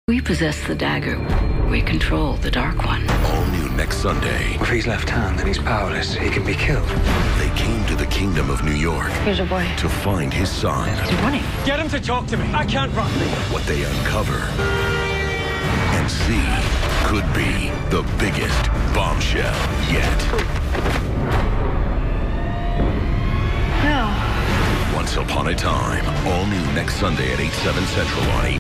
We possess the dagger. We control the Dark One. All new next Sunday. If he's left hand, then he's powerless. He can be killed. They came to the Kingdom of New York. Here's your boy. To find his son. He's running. Get him to talk to me. I can't run. What they uncover and see could be the biggest bombshell yet. No. Once Upon a Time. All new next Sunday at 8/7 Central on 8.